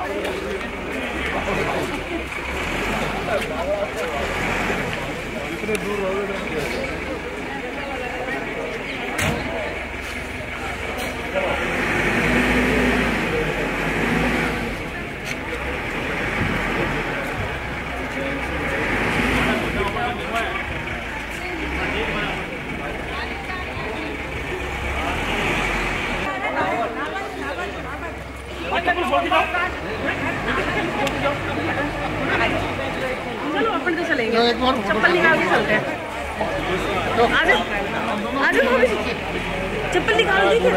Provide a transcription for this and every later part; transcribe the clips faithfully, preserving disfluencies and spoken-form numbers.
इतने दूर हो गए। चलो अपन तो चलेंगे, चप्पल निकाल के चलते हैं। आ जाओ आ जाओ, चप्पल निकाल दी।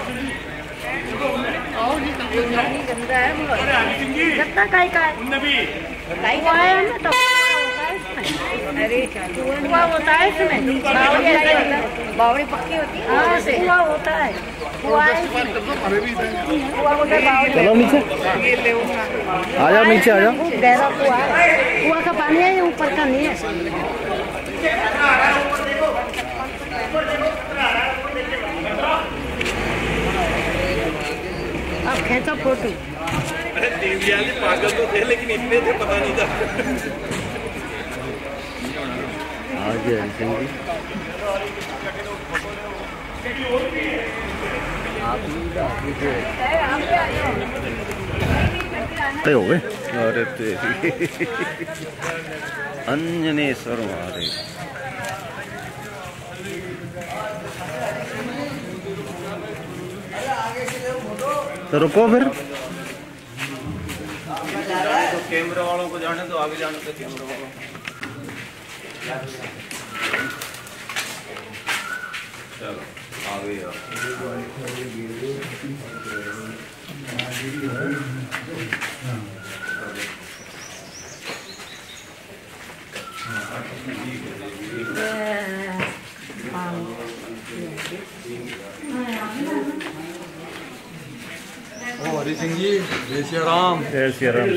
गंदा है कितना काय का काय का है ना, तो अरे हुआ होता है इसमें, बावड़ी पक्की होती है। हाँ हुआ होता है, हुआ है। चलो नीचे आ जाओ, नीचे आ जाओ। गहरा कुआ है, कुआ का पानी है, ऊपर का नहीं है। अब खेचा फोटो। अरे देवयानी पागल तो थे, लेकिन इतने थे पता नहीं था। आगे सिंह जी तय हो गए। अरे तेरी अंजनेश्वर महादेव। तो रुको फिर, तो कैमरा वालों को जाने तो आगे जाने तो कैमरा वालों को। चलो आगे आओ। ओ हरि सिंह जी, जय श्री राम। जय श्री राम।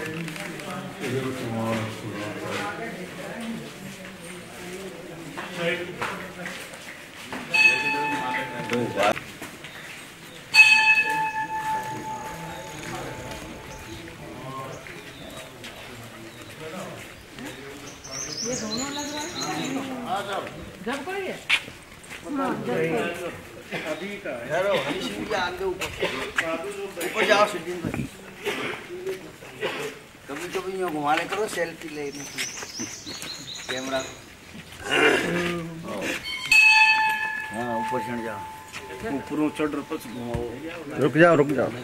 ये दोनों लग रहा है जब कोई है। हाँ अभी का यार हरि सिंह जी आगे ऊपर ऊपर जाओ सिद्धिन भाई, कभी कभी यूँ घुमा ले करो सेल्फी लेने की कैमरा। हाँ ऊपर चढ़ जाओ, ऊपर चढ़ पछ घुमाओ। रुक जाओ रुक जाओ।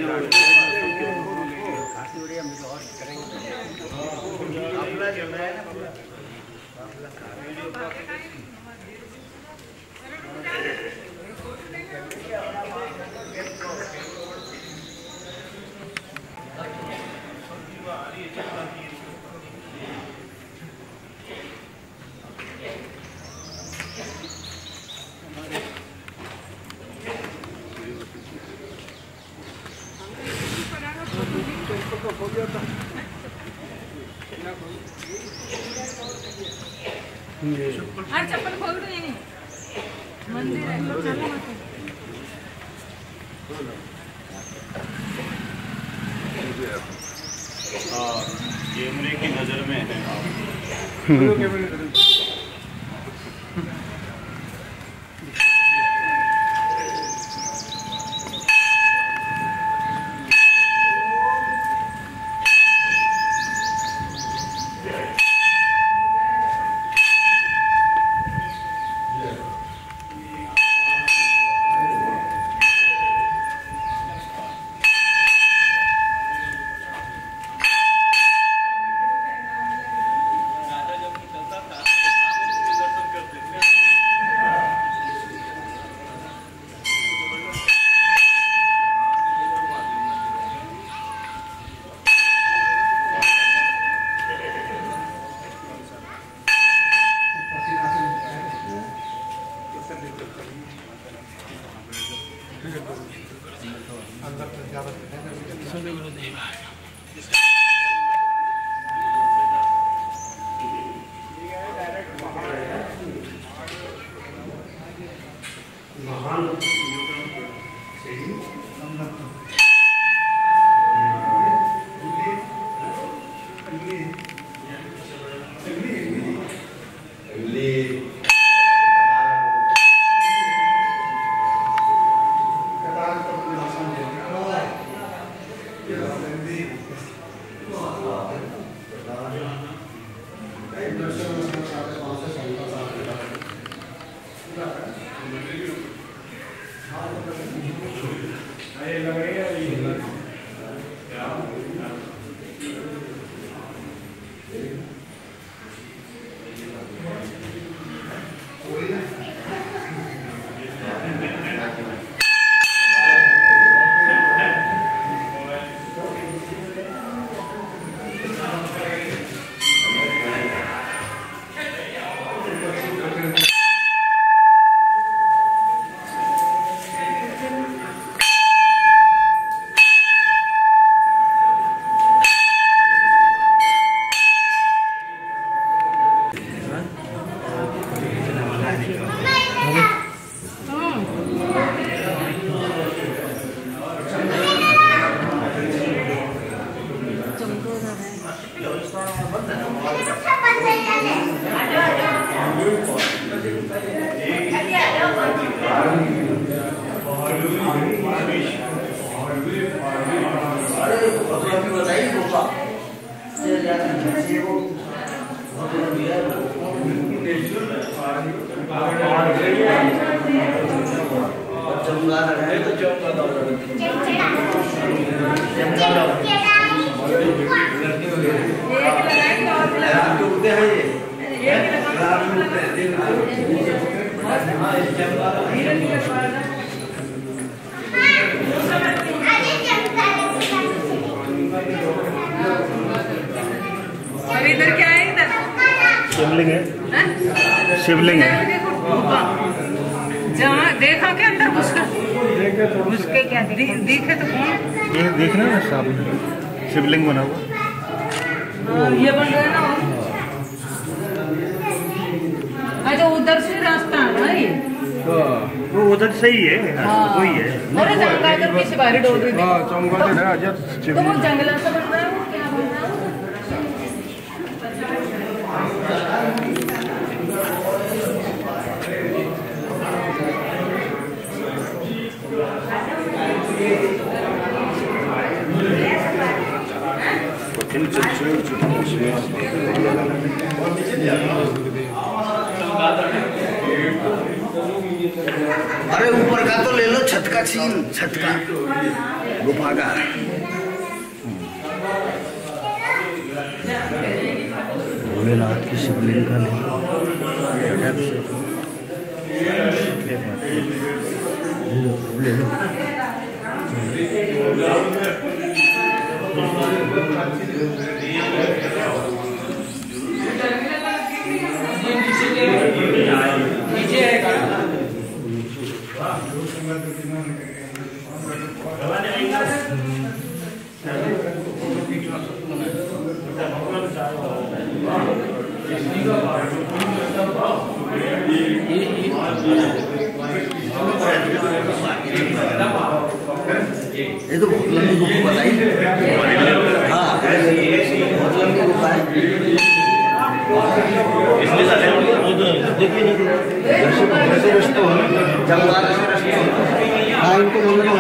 हर चप्पल खोल दो, ये नहीं मंदिर है तो चलो मत। हाँ कैमरे की नजर में है आप। इधर क्या है? इधर शिवलिंग है, शिवलिंग है। जहाँ देखा के अंदर घुसकर घुस के क्या दिखे तो कौन ये देखना है सामने शिवलिंग बना हुआ। ये बन गया ना। अच्छा उधर से रास्ता है ना ये। वो उधर सही है, वही है। अरे जंगल के बाहर डोर दी। हाँ चमगादड़ है आजा। तो वो जंगल से बन रहा है, वो क्या बन रहा है? अरे ऊपर का तो ले लो, छत का सीन, छत का गुफा का। भोलेनाथ की शिवलिंग का ले लो। ले लो। ये तो बहुत लंबी गुफा बताई। हाँ बहुत लंबी गुफा है। हाँ इनको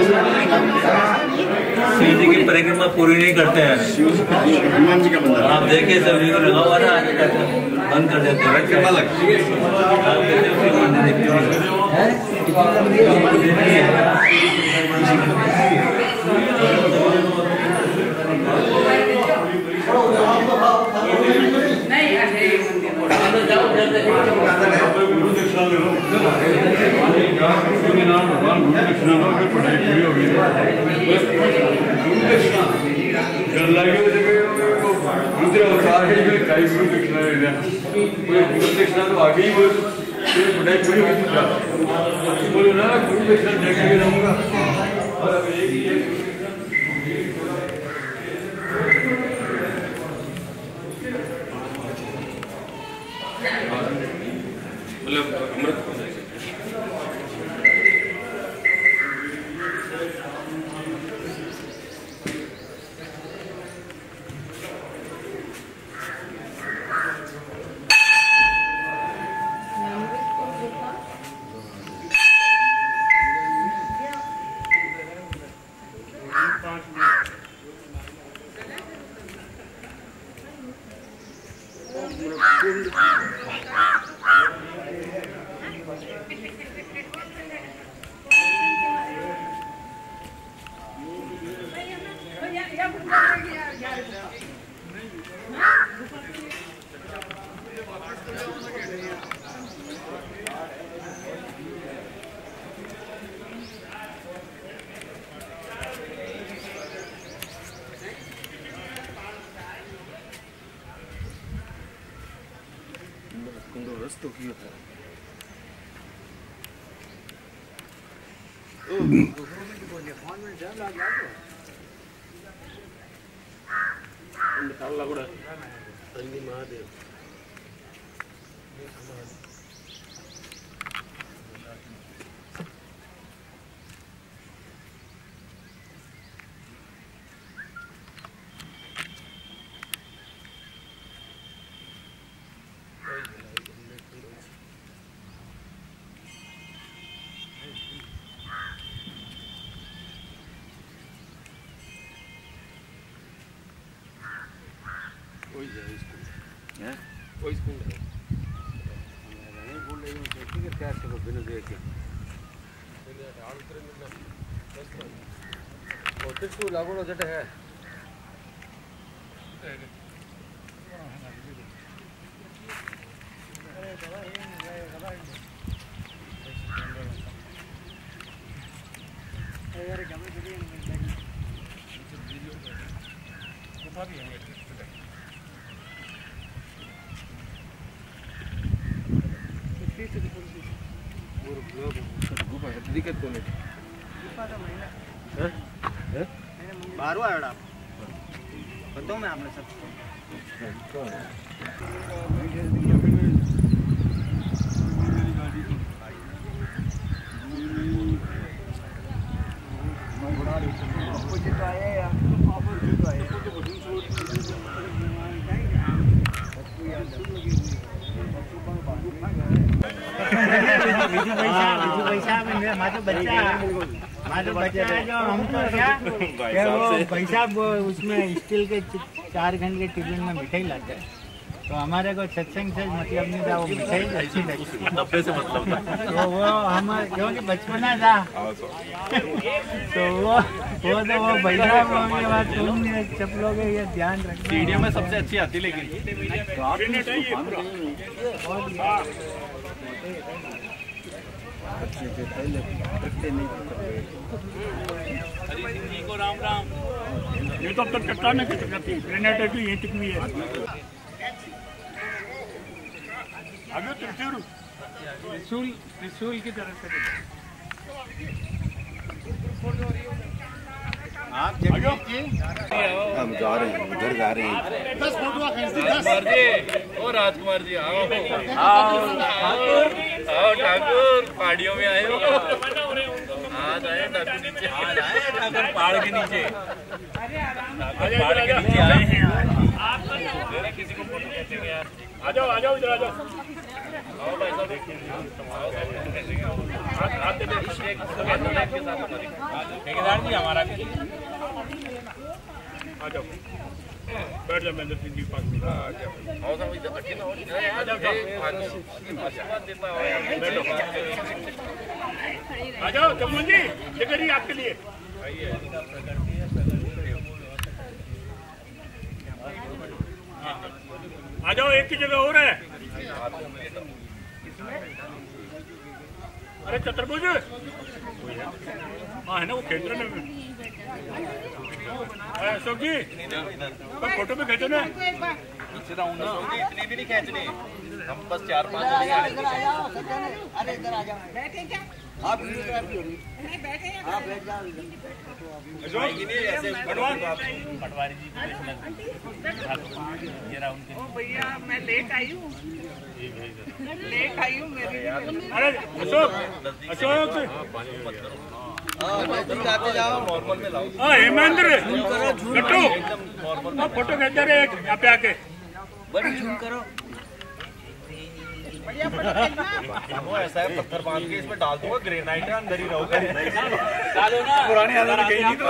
शिव जी की परिक्रमा पूरी नहीं करते हैं। हनुमान जी का मंदिर आप देखिए सभी को लगा हुआ ना, आगे करते बंद कर देते हैं। कितना लग दक्षिणा तो आगे ही पढ़ाई पूरी हुई बोलो ना, गुरु दक्षिणा देखेंगे रहूंगा। और अब एक ही मतलब अमृत रस्तो कियो था महादेव कोई स्कूल है नहीं बोल रही हूँ ठीक है क्या करो बिना देख के चलिए आड़ उतरे मिलना बस और फिर स्कूल लागू ना जटे है यार क्या मैं चलिए गुफा भी है दिक्कत कौन है बारवा आड़ा बताऊँ मैं आपने सब अपोजिट आए अपोजिट आए बीजू पैसा बीजू पैसा में मातो बच्चा मातो बच्चा जो हम तो क्या क्या वो पैसा उसमें स्टील के चार घंटे के टिफिन में मिठाई लाते हैं तो हमारे को सत्संग से मतलब नहीं था वो मिठाई अच्छी लगी डब्बे से मतलब था तो वो हम क्योंकि बचपना था तो वो वो तो वो बैठा होने बाद तुम सब लोग ये ध्यान रखना सीढ़ियों में सबसे अच्छी आती लेकिन तो आप को राम राम ये तो अब तक कट्टा में ग्रेनेड भी यहीं तक भी है आगे त्रिशूल त्रिशूल त्रिशूल की तरफ से आप हम जा रहे हैं उधर जा रहे हैं दस फोटो खींचती दस ओ राजकुमार जी आओ आओ आओ ठाकुर पहाड़ियों में आए हो आज आए ठाकुर नीचे आज आए ठाकुर पहाड़ के नीचे पहाड़ के नीचे आए हैं किसी को फोटो खींचेंगे यार आ जाओ आ जाओ इधर आ जाओ आओ भाई साहब हाथ दे के साथ ठेकेदार जी हमारा भी आ जाओ बैठ जाओ महेंद्र सिंह जी पास में आओ साहब इधर अकेला हो आ जाओ आशीर्वाद देता हो बैठो आ जाओ चमन जी लेकर ही आपके लिए आ जाओ एक ही जगह हो रहा है अरे चतुर्भुज हाँ है ना वो केंद्र में अशोक जी फोटो पे खींचो ना नीचे रहा हूँ ना इतनी भी नहीं खींचनी हम बस चार पाँच अरे इधर आ जाओ बैठे क्या आप वीडियोग्राफी हो रही नहीं बैठे हैं आप बैठ जाओ पटवारी जी ओ भैया मैं लेट आई हूँ लेट आई हूँ मेरी अरे अशोक अशोक आते जाओ नॉर्मल में लाओ हाँ हेमेंद्र गट्टू फोटो खींच रहे यहाँ पे आके बड़ी झूम करो वो ऐसा है, पत्थर बांध के इसमें डाल दूंगा, ग्रेनाइट है, अंदर ही रहोगे। डालो ना, पुरानी आदत गई नहीं तो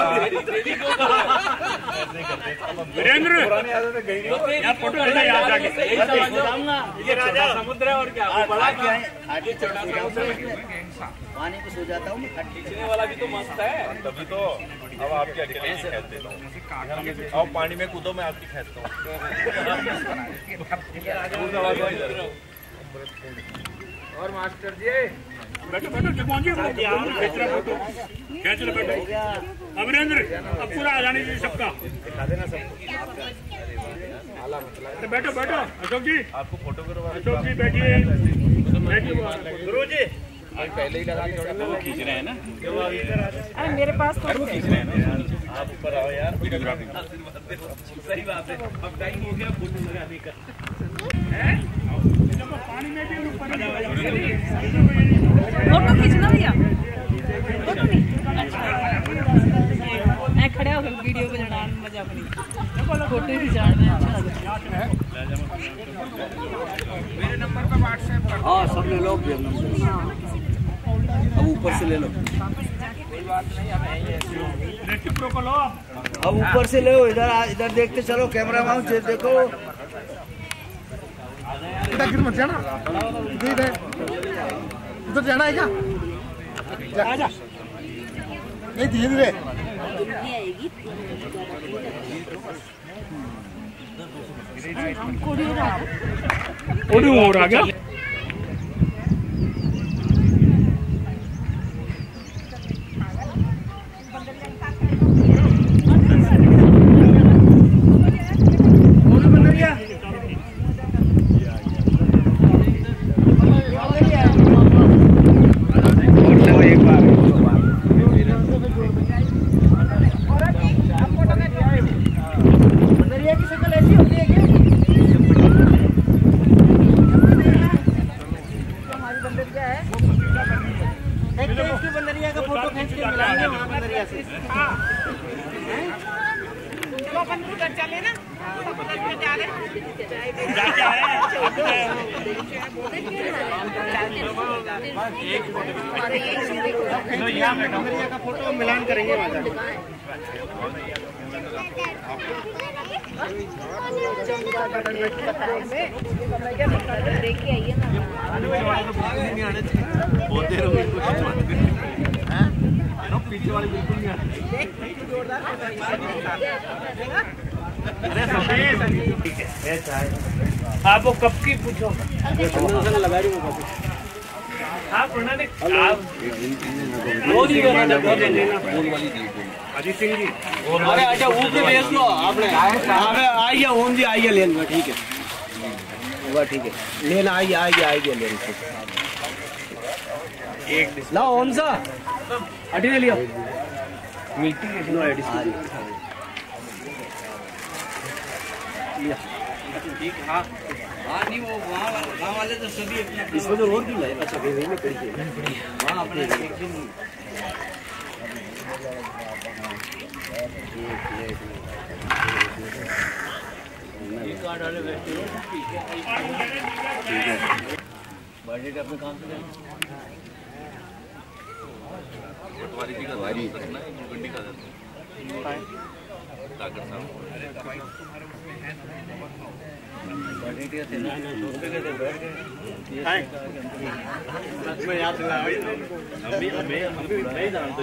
वीरेंद्र, पुरानी आदत गई नहीं। यार फोटो लेना याद आके ये राजा समुद्र है और क्या बड़ा क्या है, आगे चढ़ा पानी को सो जाता हूँ। खींचने वाला भी तो मस्त है, तभी तो। अब आपकी अकेले की खींच देता हूँ। अब पानी में कूदो, मैं आपकी खींचता हूँ। और मास्टर जी बैठो बैठो जगमोहन जी, खींच लो फोटो, खींच लो बैठो। अमरेंद्र अब पूरा आ जाने दीजिए सबका, दिखा देना सबको। अरे बैठो बैठो अशोक जी, आपको फोटो करवा, अशोक जी बैठिए, गुरु जी पहले ही लगा के खींच रहे हैं ना। अरे मेरे पास तो वो खींच रहे हैं ना यार, आप ऊपर आओ यार। सही बात है, अब टाइम हो गया फोटो लगाने का। पानी में भी ऊपर फोटो खींचना भैया, फोटो नहीं, मैं खड़े होकर वीडियो बनाना मजा अपनी, फोटो ही खिंचाना अच्छा लगता है। मेरे नंबर पे व्हाट्सएप कर। हाँ सब ले लो, अब ऊपर से ले लो, प्रो को लो, अब ऊपर से ले लो। इधर इधर देखते चलो, कैमरा माउंट देखो। इधर मत जाना, इधर इधर जाना है क्या? आजा नहीं धीरे धीरे। ऑडियो हो रहा क्या? का फोटो मिलान करेंगे वहाँ देखिए आइए ना, पीछे वाले बिल्कुल नहीं आते। आप वो कब की पूछो, लगा रही हूँ। आप उन्होंने अजीत सिंह जी, अरे अच्छा ऊपर भेज लो आपने। आइए ओम जी, आइए लेन, ठीक है वह ठीक है, लेना आइए आइए आइए लेन। एक लाओ ओम सा अटी ले लियो, मिलती है नो एडिशन लिया। ठीक है, हाँ हाँ नहीं वो वहाँ वहाँ वाले तो सभी अपने इसमें तो रोड नहीं है। अच्छा वही में पड़ी है वहाँ अपने एक दिन कार्ड वाले बैठे हो, ठीक है बर्थडे अपने काम से तुम्हारी जी का वारी रखना है, गुंडी का ताकत साहब बर्थडे थे ना, दूसरे के थे बैठ गए मैं याद लगा अभी अभी अभी नहीं जानते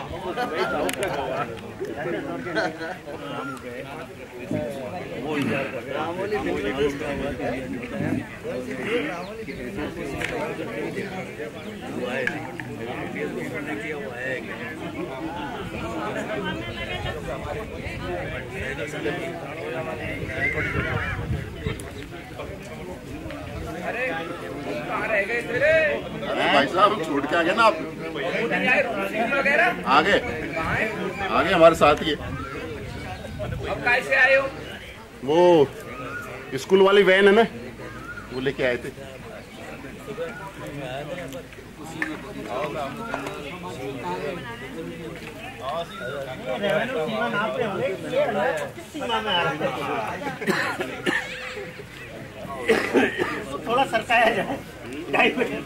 वो इंतजार कर रहे भाई साहब छोड़ के आ गए ना आप, आगे आगे हमारे साथ ही है। अब कैसे आए हो? वो स्कूल वाली वैन है ना, वो लेके आए थे। थोड़ा सरकाया जाए। ढाई बजे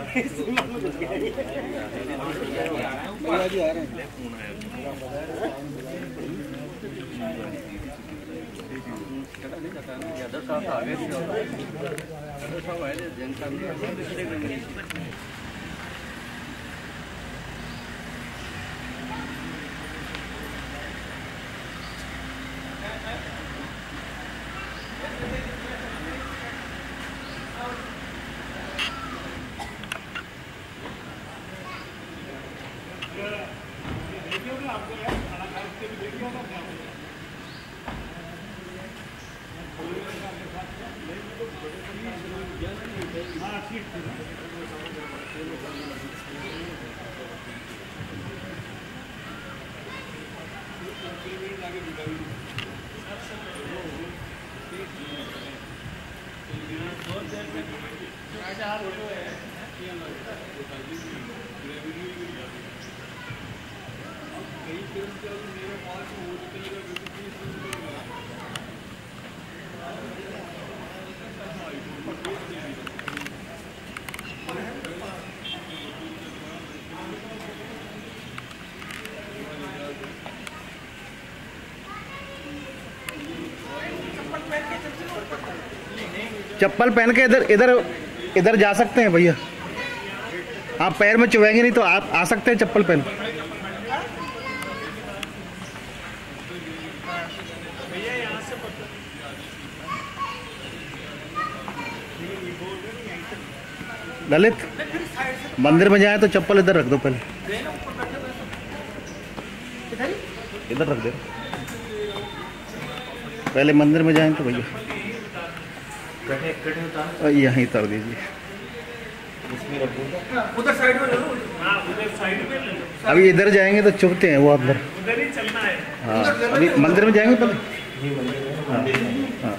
चप्पल पहन के इधर इधर इधर जा सकते हैं भैया। आप पैर में चुभेंगे नहीं तो आप आ सकते हैं चप्पल पहन। ललित, मंदिर में जाए तो चप्पल इधर रख दो, पहले इधर रख दे। पहले मंदिर में जाए तो भैया यहीं उतार दीजिए। उधर साइड में ले लो। हाँ, उधर साइड में ले लो। अभी इधर जाएंगे तो चुभते हैं वो अंदर। उधर ही चलना है। हाँ, अभी मंदिर में जाएंगे पहले। हाँ, हाँ।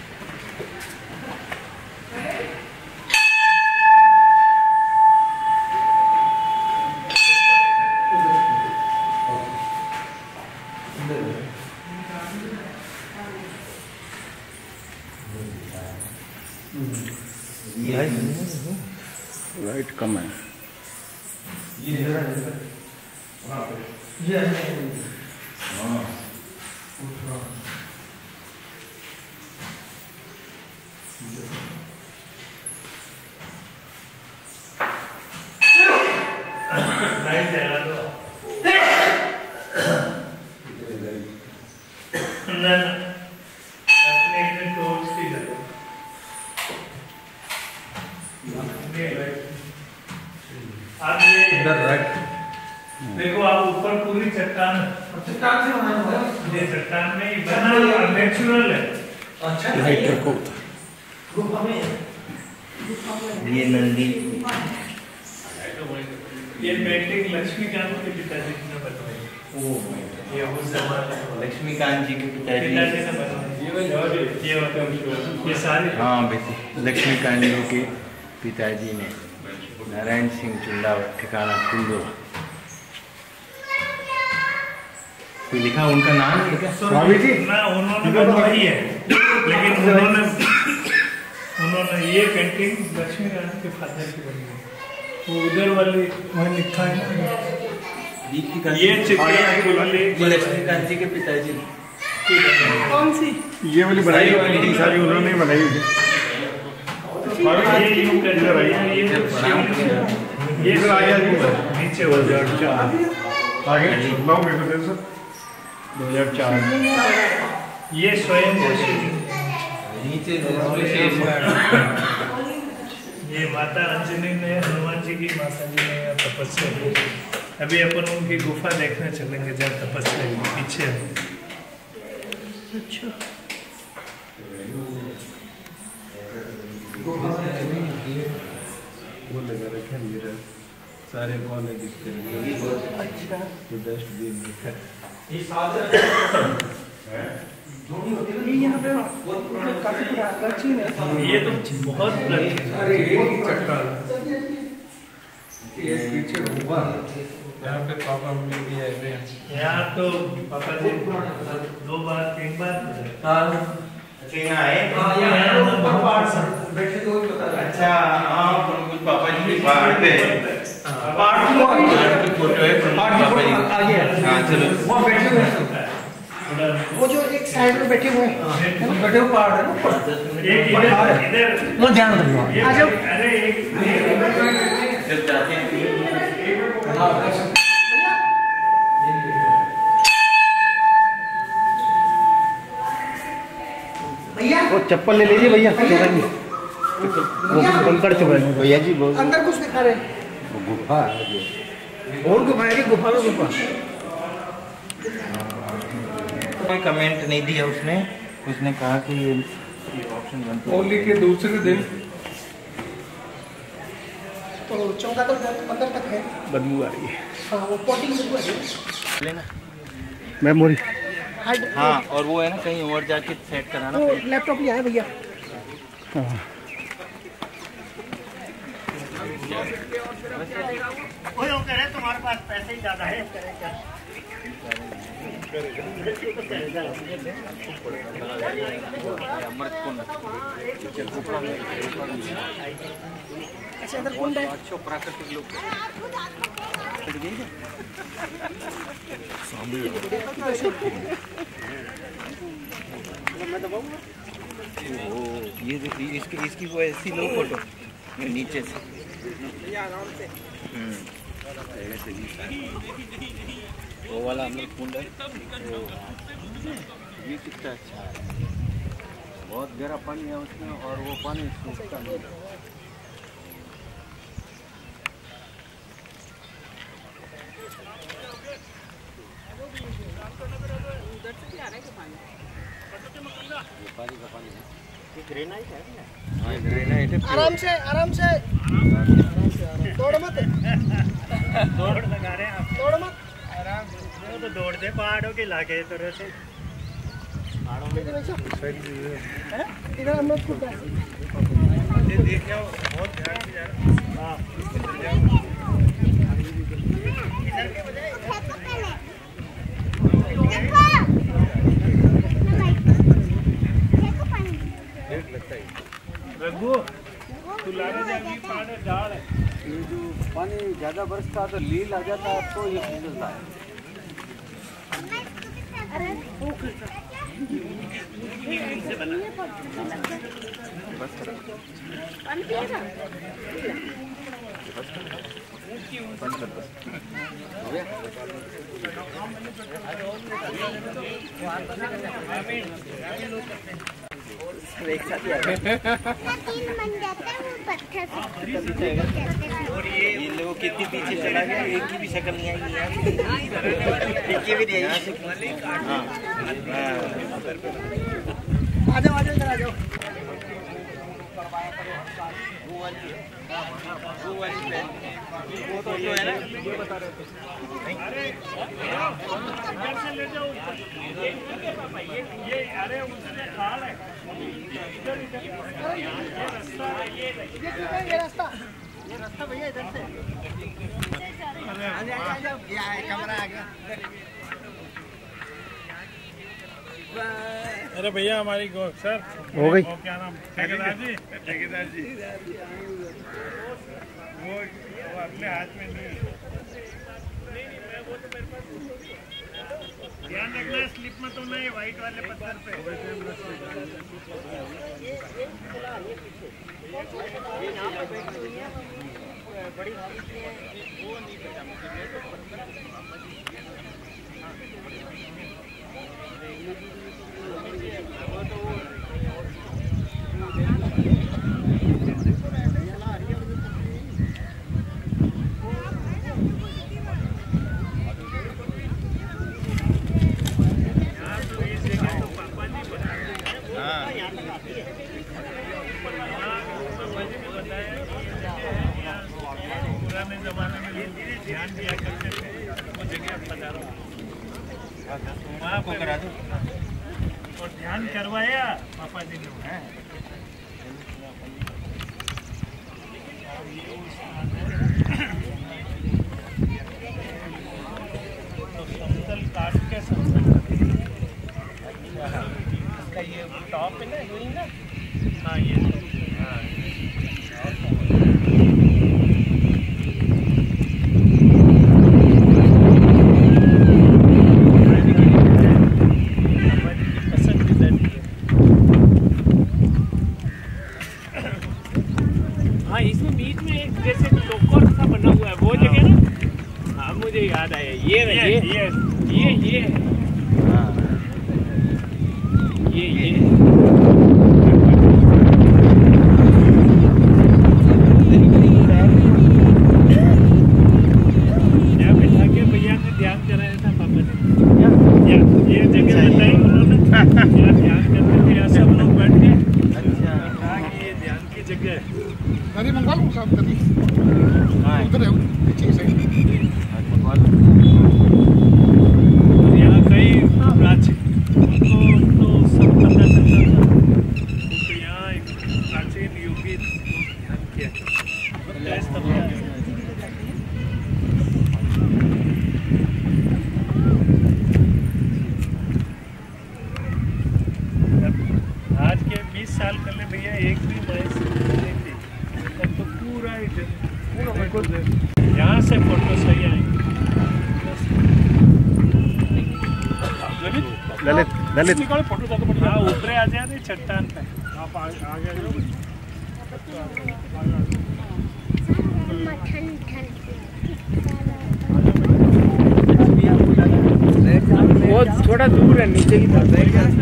लाइट कम है। लाइट जला दो। ना अपने एक टॉर्च की जलो। आप ये इधर रख देखो, आप ऊपर पूरी चट्टान चट्टान से बना हुआ है। ये चट्टान में ही बना हुआ नेचुरल है। अच्छा, लाइट रखो। ये नंदी, ये पेंटिंग लक्ष्मीकांत के पिताजी ने बनवाई। ओ ये उस जमाने लक्ष्मीकांत जी के पिताजी पिताजी ने बनवाई। ये ये ये सारे हाँ बेटी, लक्ष्मीकांत जी के पिताजी ने नारायण सिंह चुंडा ठिकाना कुल्लू। कोई लिखा उनका नाम है क्या? स्वामी जी ना, उन्होंने बनवाई है, लेकिन उन्होंने उन्होंने ये पेंटिंग लक्ष्मीकांत के फादर की बनी है। वो उधर वाले वहाँ लिखा है ना, ये चित्र लक्ष्मीकांत जी के पिताजी। कौन सी? ये वाली बनाई वाली सारी उन्होंने बनाई हुई है। ये यूं कर रहा है, ये ये नीचे हो जाए आगे लाओ मेरे को दे सर। दो हज़ार चार ये स्वयं नीचे ये माता अंजनी ने हनुमान जी की माता जी ने यहाँ तपस्या की। अभी अपन उनकी गुफा देखने चलेंगे जब तपस्या की पीछे। अच्छा, वो लगा रखे मेरा सारे कॉलेज दिखते हैं। अच्छा, तो डस्टबिन दिखा ये यहाँ पे काफी प्राचीन है। ये तो बहुत पीछे हुआ यहाँ पे पापा मम्मी भी है। यहाँ तो पापा जी दो बार तीन बार यहाँ आए। अच्छा हाँ कुछ पापा जी की पार्ट पे पार्ट की फोटो है पापा जी आगे हाँ चलो वो बैठे हुए हैं वो जो एक साइड में बैठे हुए हैं बैठे हुए पहाड़ है ना एक इधर वो ध्यान रखो आ जाओ अरे एक जब जाते हैं भैया वो चप्पल ले लीजिए भैया वो कंकड़ चुभे भैया जी वो अंदर कुछ दिखा रहे वो गुफा है और गुफा है कि गुफा में गुफा कोई कमेंट नहीं दिया उसने उसने कहा कि ये ऑप्शन बनता है होली के दूसरे दिन तो चौका तो अंदर तक है बदबू आ रही है हाँ वो पॉटिंग बदबू आ रही है लेना मेमोरी हाँ और वो है ना कहीं और जाके सेट कराना वो लैपटॉप ले आए भैया हाँ वही वो कह रहे तुम्हारे पास पैसे ही ज्यादा है अच्छा अंदर कौन है प्राकृतिक लोग ये देखिए इसकी इसकी वो ऐसी लो फोटो नीचे से वो वाला अमृत कुंड है ये कितना अच्छा है बहुत गहरा पानी है उसमें और वो पानी सूखता नहीं पानी का पानी है ये ग्रेनाइट है ना हाँ ग्रेनाइट है आराम से आराम से दौड़ मत दौड़ लगा रहे हैं आप दौड़ मत आराम से वो तो दौड़ते पहाड़ों के इलाके तरह से पहाड़ों में इधर हम लोग खुद देख जाओ बहुत ध्यान से जा हाँ रघु तू लाने जाएगी पहाड़ डाल है ये जो पानी ज़्यादा बरसता है तो लील आ जाता है तो ये फिसलता है एक साथ ही और ये ये लोग कितनी पीछे चला गया एक की भी शक्ल नहीं आई यार एक की भी नहीं आई हाँ आ जाओ आ जाओ इधर आ जाओ वो वाली वो वाली पे वो तो जो है ना ये बता रहे थे अरे घर से ले जाओ ये ये अरे उसने खाल है इधर इधर ये रास्ता ये ये रास्ता ये रास्ता भैया इधर से आ जाओ आ जाओ ये आए कैमरा आ गया अरे भैया हमारी गो सर हो गई क्या नाम ठेकेदार जी ठेकेदार जी वो वो अपने हाथ में नहीं ध्यान रखना स्लिप में तो नहीं वाइट वाले पत्थर पे बड़ी वो नहीं पता पुराने जमाने में ध्यान दिया करते थे वो जगह बता रहा हूँ वहाँ को करा दो और ध्यान करवाया पापा जी ने तो समतल काट के समतल इसका ये टॉप है ना यही ना हाँ ये हाँ इसमें बीच में एक जैसे चौकोर सा बना हुआ है वो जगह ना। हाँ मुझे याद आया ये ये ये ये ये ये ये यहाँ बैठा के भैया ने ध्यान कराया था पापा ने। ये जगह बताई उन्होंने यहाँ ध्यान करते थे यहाँ सब लोग बैठ के। अच्छा ये ध्यान की जगह है। Tadi mengkal usah tadi. Udah ya, cek saya. यहाँ कई प्राचीन तो तो सब पता चलता था। तो यहाँ एक प्राचीन युगी ध्यान किया। आज के बीस साल पहले भैया एक भी मैच नहीं थी। अब तो पूरा ही पूरा यहाँ से फोटो सही आएंगे। ललित ललित फोटो ज्यादा बढ़िया। हाँ ऊपरे आ जाए नहीं चट्टान पे आप आगे वो थोड़ा दूर है नीचे की तरफ।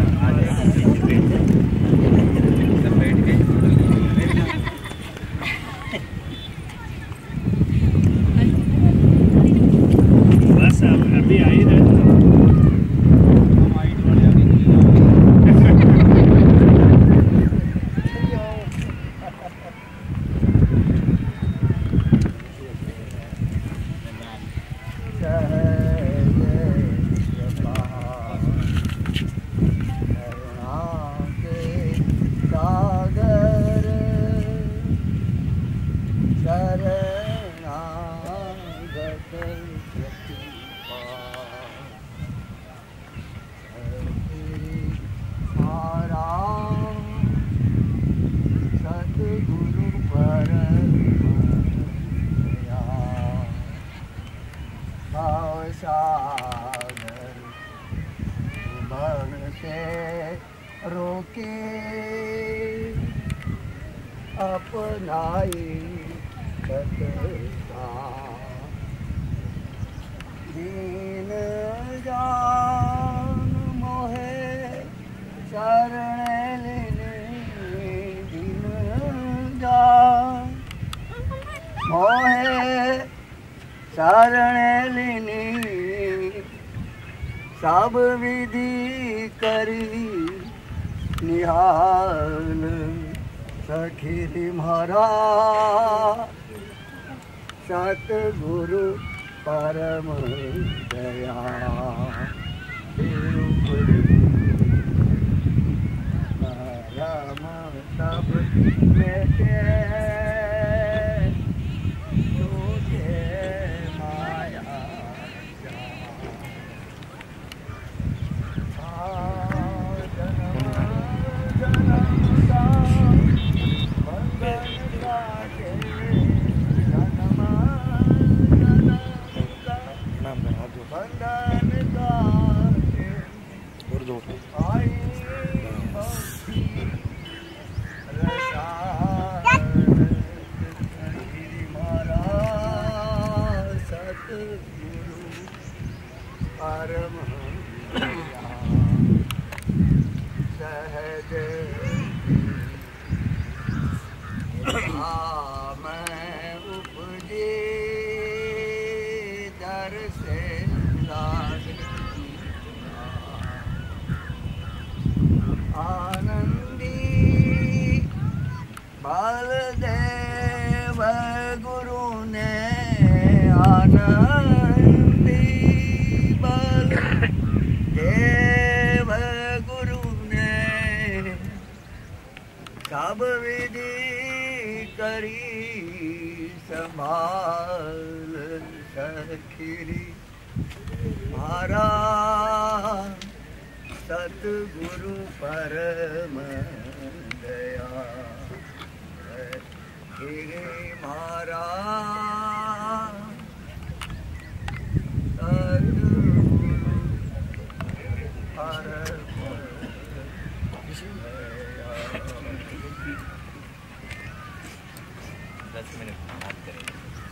बस अभी आ ही रहे रोके अपनाई सतता दीन जान मोहे शरण लेने दीन जान मोहे शरण लेने सब विधि करी निहाल सखी म्हारा सतगुरु परम दया राम तब मेटे सहज मैं उपजे दर से आनंदी बलदेव गुरु ने आनंदी बल देव गुरु ने सब विधि करी संभाल सखी मारा सतगुरु परम दया दस मिनट बात करेंगे।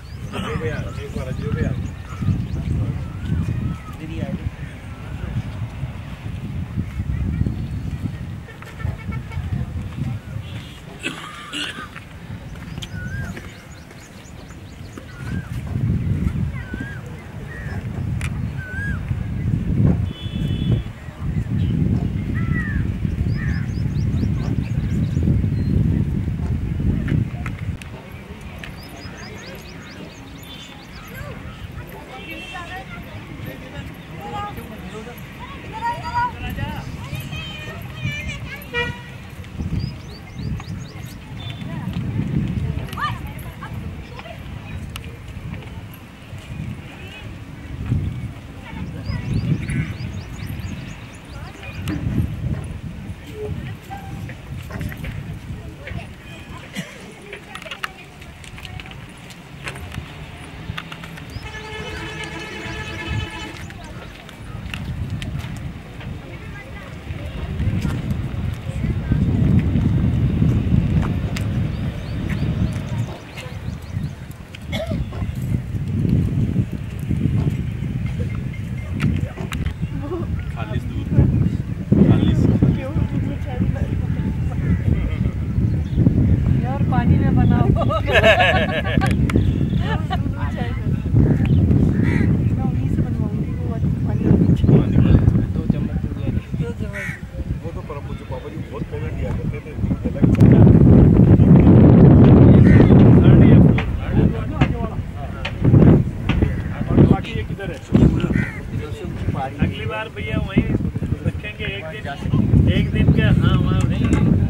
अगली बार भैया वहीं रखेंगे एक दिन एक दिन का। हाँ वहाँ नहीं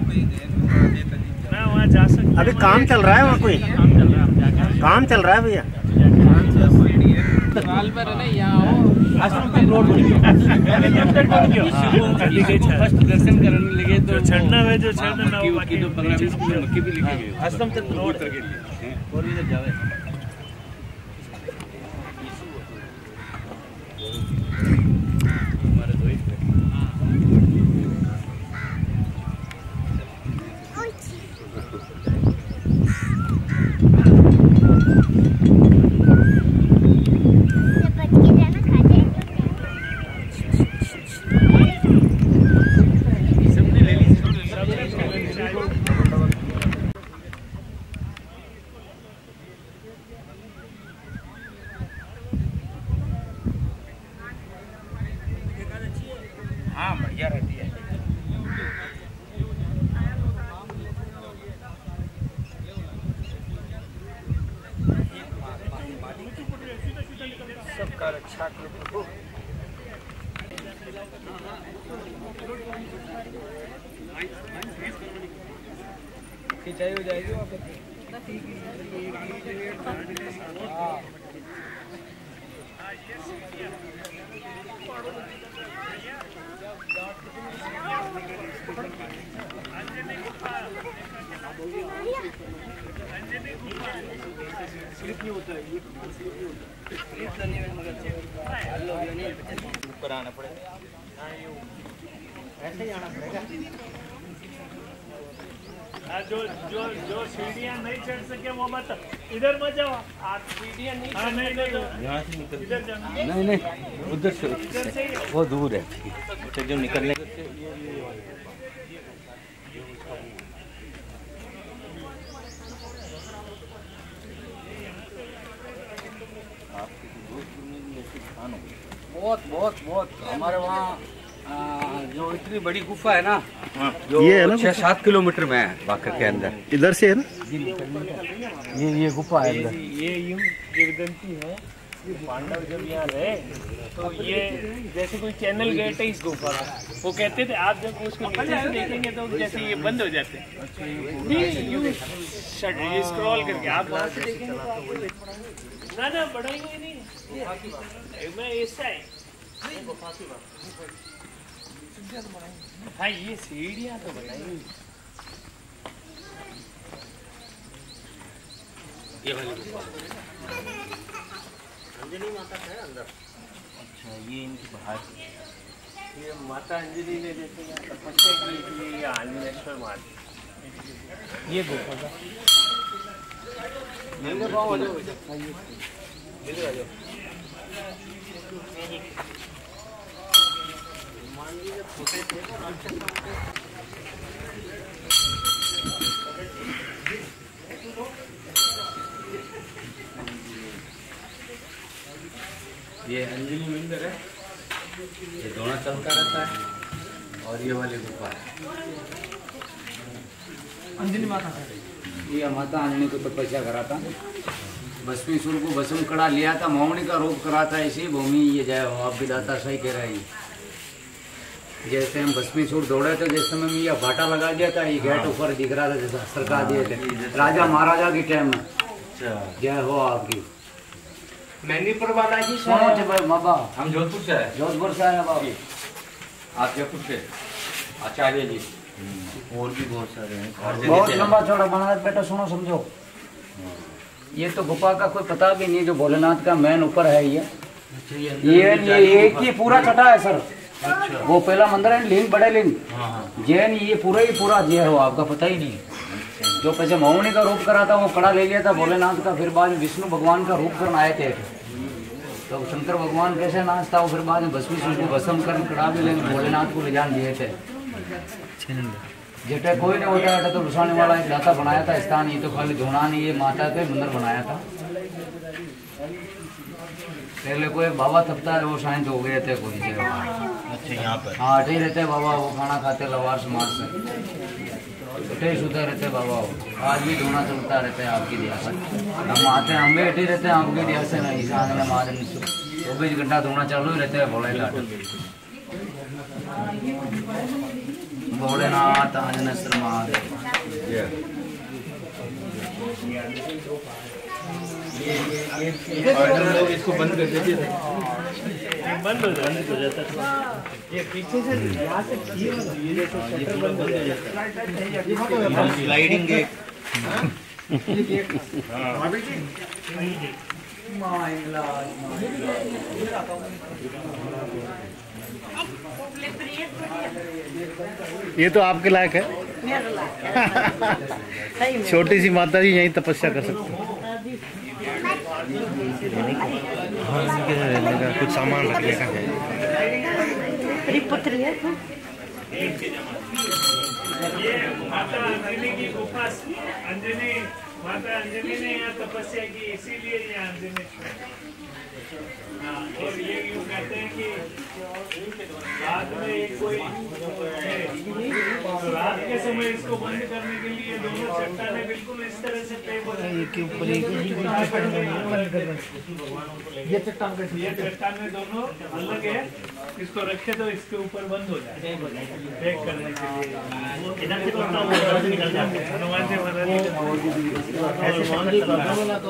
ना वहाँ जा सकते। अभी काम चल रहा है वहाँ कोई काम चल रहा है भैया। फर्स्ट दर्शन करने लगे तो छड़ना है जो छड़ना ना बाकी तो पंद्रह बीस मक्की भी लिखे गए हस्तम तक रोड करके लिए और इधर जावे हमारे दोस्त हाँ बढ़िया रहती है। सबका रक्षा करो प्रभु। खिंचाई हो जाएगी वहाँ पे। ऊपर आना पड़ेगा। ऐसे ही आना पड़ेगा। जो जो जो सीढ़ियाँ नहीं चढ़ सके वो मत इधर मत जाओ। आप सीढ़ियाँ नहीं चढ़ नहीं नहीं यहाँ से निकल इधर जाना। नहीं नहीं उधर से वो दूर है तो जो निकलने बहुत बहुत बहुत हमारे वहाँ जो इतनी बड़ी गुफा है ना जो ये है ना छह सात किलोमीटर में है वाकई के अंदर इधर से है ना ये ये गुफा है अंदर। ये यूं किंवदंती है ये पांडव जब यहाँ रहे तो ये जैसे कोई चैनल गेट है इस गुफा का। वो कहते थे आप जब उसको नीचे से देखेंगे तो जैसे ये बंद हो जाते हैं। ये स्क्रॉल करके आप वहाँ से देखेंगे तो आपको ना ना बढ़ाएंगे नहीं मैं ऐसा है। हाँ ये सीढ़ियाँ तो बनाएंगे। ये वाली गुफा अंजनी माता है अंदर। अच्छा ये इनकी बाहर ये माता अंजलि ने जैसे तपस्या की इसलिए ये आंजनेश्वर मार्ग ये गुफा का नंगे पाँव हो जाओ इधर आ जाओ। ये अंजलि मंदिर है, ये दोनों चलता रहता है और ये वाली गुफा है अंजलि माता है। ये माता अंजलि को तपस्या करा था, भस्मीसुर को भस्म कड़ा लिया था, मौनी का रूप करा था। इसी भूमि ये जय हो, आप विदाता सही कह रहे हैं। जैसे हम भस्मीसुर दौड़े थे, जिस समय में ये भाटा लगा दिया था, ये गेट ऊपर दिख रहा था, जैसा सरकार दिए थे राजा महाराजा की टाइम में। जय हो आपकी। मैनीपुर वाला जी बाबा हम जोधपुर से आए। जोधपुर से आए बाबा। आप जयपुर से आचार्य जी और भी बहुत सारे हैं, बहुत लंबा चौड़ा बना है। बेटा सुनो समझो, ये तो गुफा का कोई पता भी नहीं है, जो भोलेनाथ का मेन ऊपर है। ये ये ये एक ही पूरा छठा है सर। वो पहला मंदिर है लिंग, बड़े लिंग जैन, ये पूरा ही पूरा जय हो, आपका पता ही नहीं। जो पहले मौनी का रूप करा था, वो कड़ा ले लिया था भोलेनाथ का, फिर बाद में विष्णु भगवान का रूप करना आए थे। तो शंकर भगवान कैसे नाचता हो, फिर बाद में भस्मीसुर को भस्म कर कड़ा भी लेंगे, भोलेनाथ को ले जान दिए थे। जेठे कोई नहीं होता है तो रुसाने वाला एक दाता बनाया था स्थान, ये तो खाली धोना नहीं, ये माता के मंदिर बनाया था। पहले कोई बाबा थपता है, वो शांत हो गए थे कोई से। अच्छा यहाँ पर हाँ अठे रहते बाबा, वो खाना खाते लवार समाज से, अठे सुते रहते बाबा। वो आज भी धोना चलता रहता है आपकी दिया से। हम आते हैं, हम भी अठे रहते हैं आपकी दिया से। नहीं ईशान महाजन चौबीस घंटा धोना चालू ही रहते हैं भोलेनाथ। भोलेनाथ आंजनेश्वर महादेव। लोग इसको बंद कर देते थे, बंद हो जाता हो जाता था। ये पीछे से यहाँ से ये जैसे शटर बंद हो जाता है, स्लाइडिंग गेट। ये तो आपके लायक है। छोटी सी माता जी यहीं तपस्या कर सकते हैं। कुछ सामान रखने का है। ये माता अंजलि की गुफा, अंजलि माता अंजलि ने यहाँ तपस्या की, इसीलिए ये अंजनेश्वर। और ये यूँ कहते हैं कि रात में एक कोई तो रात के समय इसको बंद करने के लिए दोनों चट्टानें बिल्कुल इस तरह से तय हो जाती हैं। ये चट्टान ये चट्टानें दोनों अलग है, इसको रखे तो इसके ऊपर बंद हो जाए पैक करने के लिए। इधर से निकल जाते हैं हनुमान जी महाराज।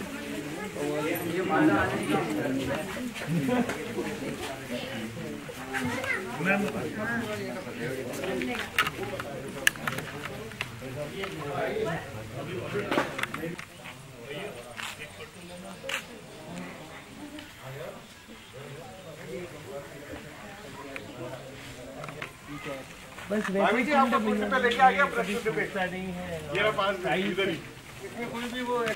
बस भाभी जी आपको कुछ पे लेके आ गया प्रश्न पे नहीं है ये पास इधर ही इसमें कोई भी वो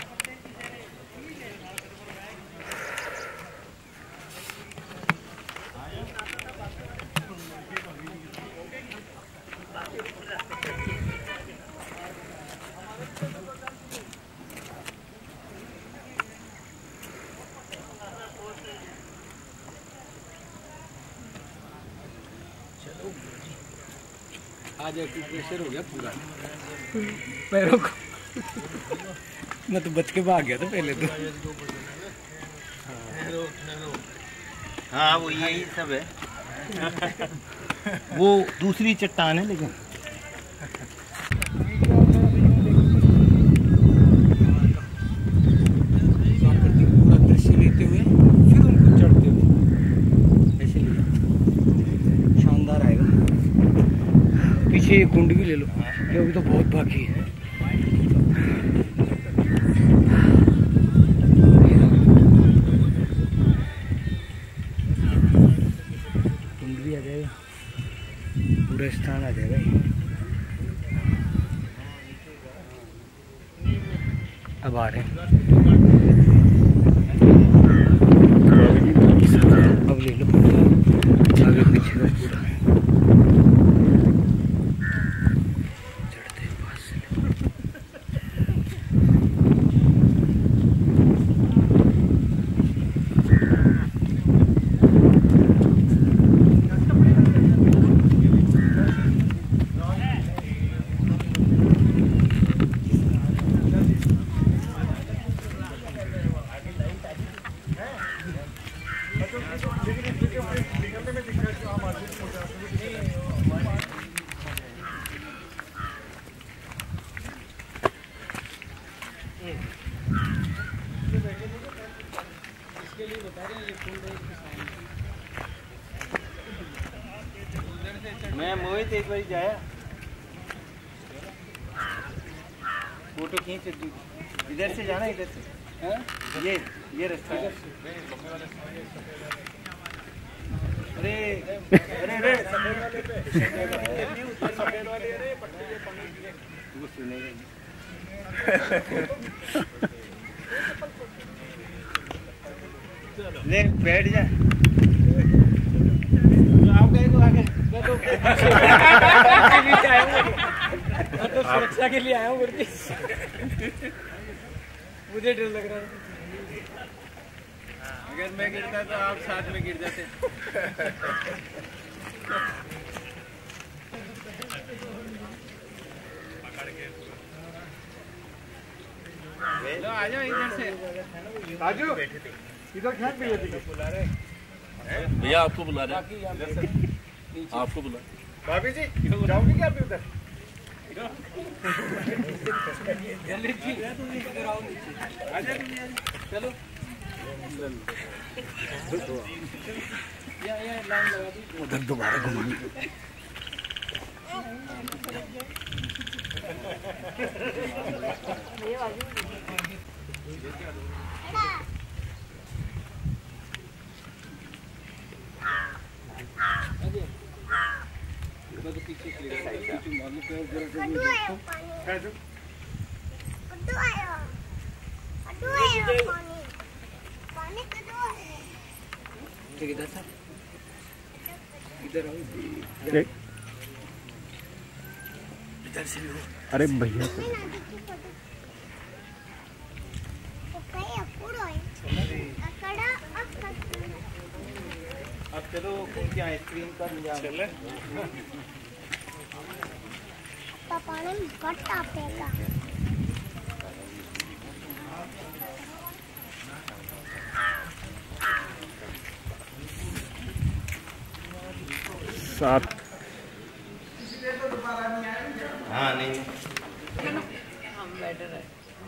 आज एक प्रेशर हो गया पूरा पैरों को। मैं तो बच के भाग गया था पहले तो। हाँ वो यही सब है। वो दूसरी चट्टान है लेकिन पूरा दृश्य लेते हुए फिर उनको चढ़ते हुए ऐसे ले शानदार आएगा। पीछे एक कुंड भी ले लो, ये अभी तो बहुत बाकी है। कुंड भी आ जाएगा। अब आ रहे हैं। अब ले लो, आगे पीछे का पूरा चढ़ते पास से मैं मोहित एक बार जाया फोटो खींच, इधर से जाना, इधर से है? ये ये रास्ता है। अरे अरे अरे सफेद वाले अरे वो सुनेगा ले बैठ जा। आप गए तो आगे मैं तो सुरक्षा के लिए आया हूँ। मुझे डर लग रहा है, अगर मैं गिरता तो आप साथ में गिर जाते। लो आ जाओ इधर से। राजू इधर क्या भैया बुला रहे हैं? भैया आपको बुला रहे हैं, आपको बुला। भाभी जी जाओगे क्या अभी उधर? चलो उधर दोबारा घुमाएंगे। इधर से अरे भैया अब चलो उनकी आइसक्रीम का चले पापा ने गट्टा फेंका। सात हाँ नहीं हम बेटर है।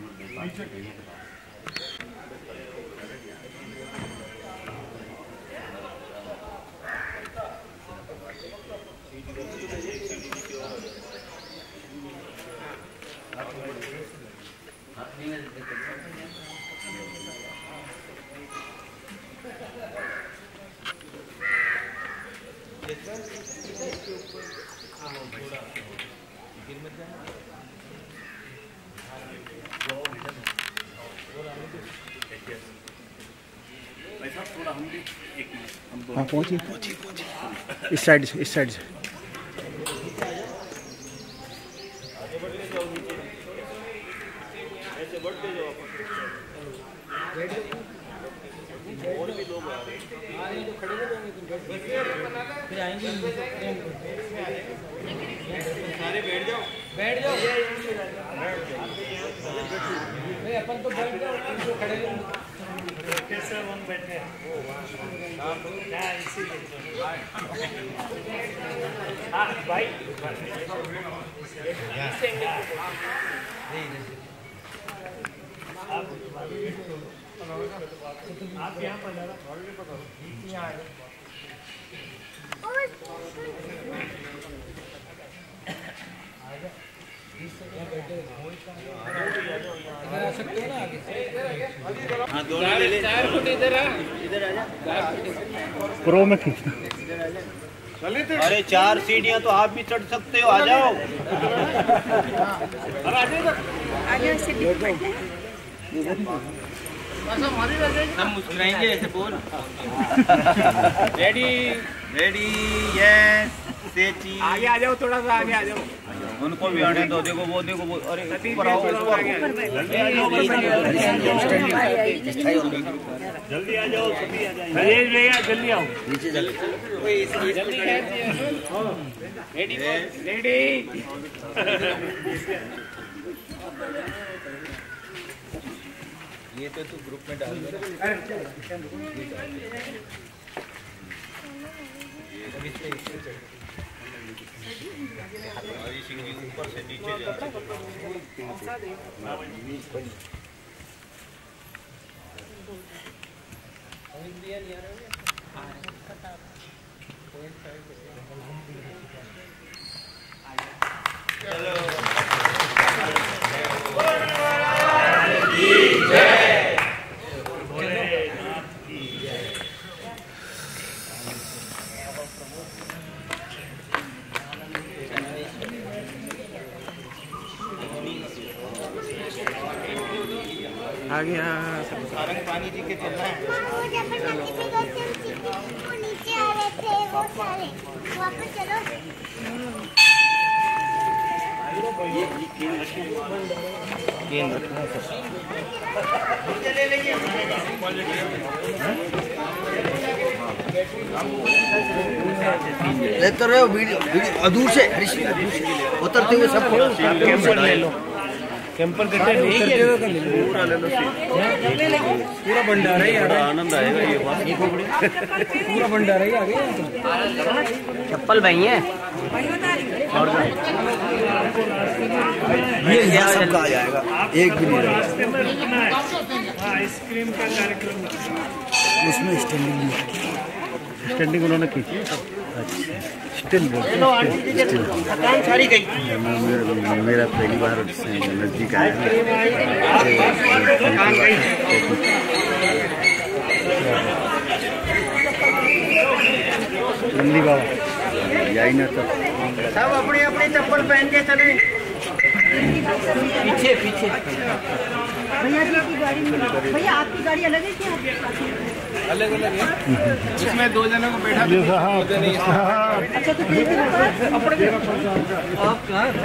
हाँ पहुँचिए पहुँचिए पहुँचिए इस साइड से, इस साइड से। सारे बैठ जाओ बैठ जाओ अपन तो बैठ जाओ, खड़े कैसे हम बैठे भाई आप यहाँ पर हाँ दोनों ले ले। चार फुट इधर आ, इधर आ जा। प्रो में खींचना। अरे चार सीढ़ियाँ तो आप भी चढ़ सकते हो, आ जाओ। आगे से सब मुस्कुराएंगे ऐसे बोल। रेडी रेडी यस सेची। आगे आ जाओ, थोड़ा सा आगे आ जाओ। उनको भी आने दो। देखो वो देखो वो, अरे ऊपर आओ, जल्दी आ जाओ, सभी आ जाएंगे। भैया जल्दी आओ, नीचे जल्दी रेडी रेडी। ये तो तू ग्रुप में डाल दे। ऊपर से नीचे जा। आगे सारंग पानी जी के चलना है। नीचे आ रहे थे वो सारे, वापस चलो। लेते रहो वीडियो वीडियो दूर से उतरते हुए सब कैंपर ले लो, कैंपर करते पूरा ले लो, पूरा भंडारा ही आ रहा है। आनंद आएगा ये पूरा भंडारा ही आ गया। चप्पल भाई है ये यहाँ सबका आ जाएगा, एक भी नहीं रहेगा। आइसक्रीम का कार्यक्रम उसमें स्टैंडिंग स्टैंडिंग उन्होंने की। स्टिल सारी गई। मेरा पहली बार नजदीक आया। नंदी बाबा यही ना तो सब अपनी अपनी चप्पल पहन के चले। पीछे पीछे भैया जी की गाड़ी में, भैया आपकी गाड़ी अलग है क्या? अलग अलग है, इसमें दो जनों को बैठा। अच्छा तो ठीक है। आप कहाँ से?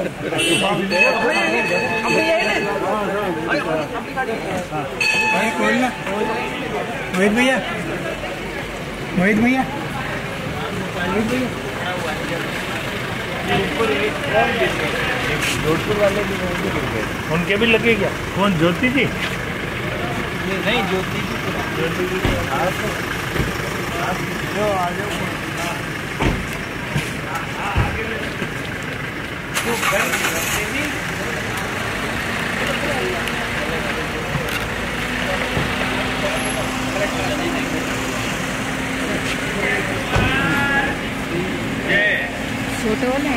मोहित भैया, मोहित भैया, जोधपुर वाले भी उनके भी लगे क्या? कौन ज्योति जी? नहीं ज्योति जी, ज्योति जी जो आ जाओ। फोटो है।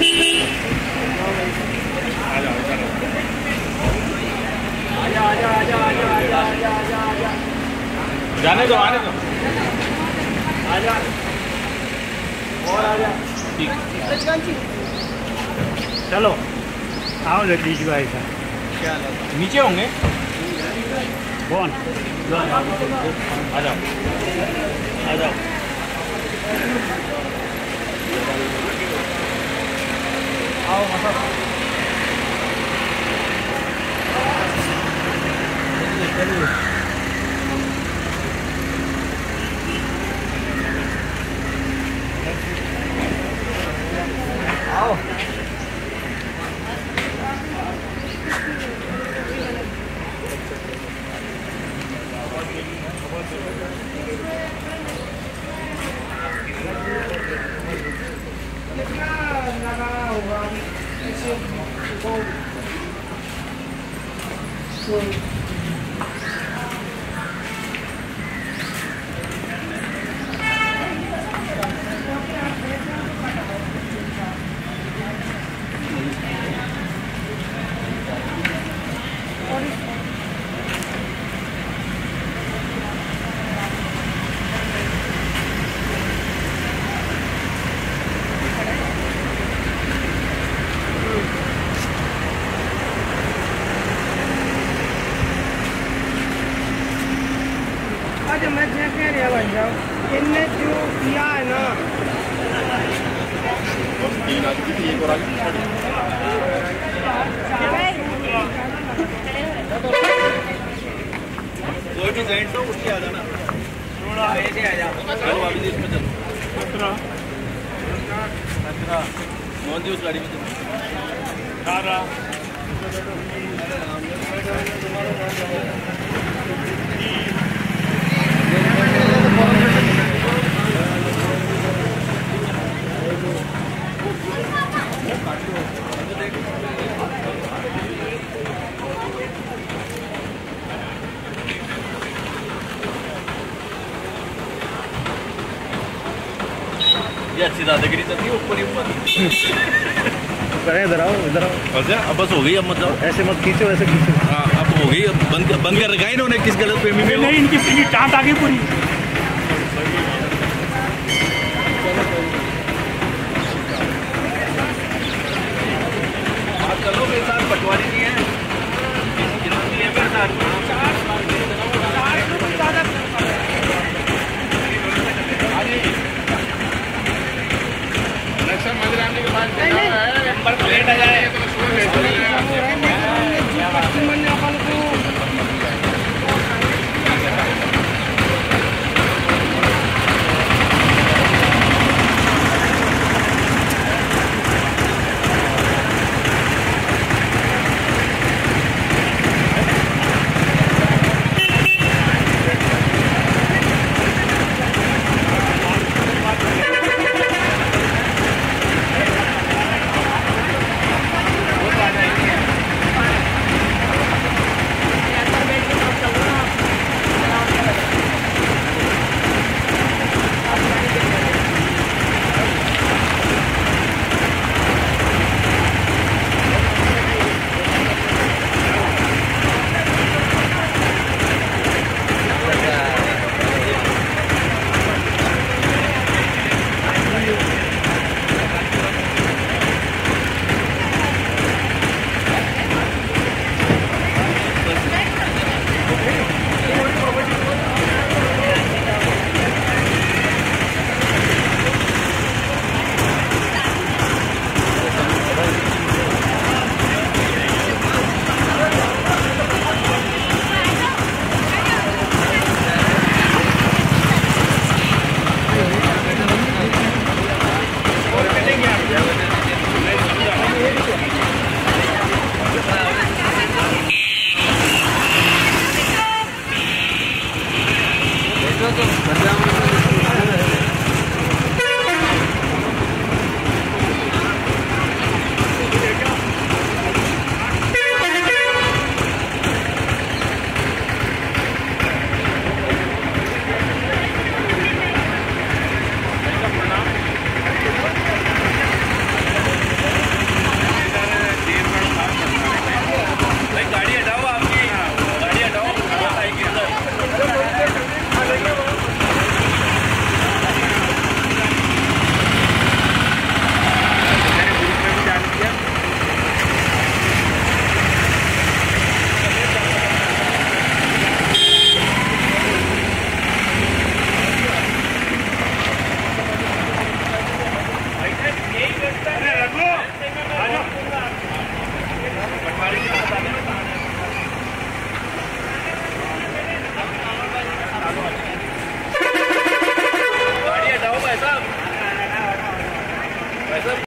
आजा आजा आजा आजा आजा आजा आजा आजा जाने दो, आने दो, आजा और आजा। ठीक, चलो आओ जगदीश भाई साहब। क्या नीचे होंगे? कौन? आ जाओ आ जाओ। आओ मतलब आओ। नहीं बन जाओ इनने जो किया है ना तीन आदमी थी, एक और आगे कोई भी जेंट्स हो उठ के आ जाना, थोड़ा ऐसे आ जाओ, चलो अभी इसमें चलो, सत्रह सत्रह मोहन जी उस गाड़ी में चलो, अठारह ये अच्छी दादागिरी चलती है ऊपर ही ऊपर। इधर आओ इधर आओ। अच्छा अब बस हो गई, अब मत जाओ, ऐसे मत खींचो, ऐसे खींचो। हाँ अब हो गई, अब बंद बंद कर रखा है इन्होंने किस गलत फहमी में। नहीं इनकी टाँट आ गई पूरी।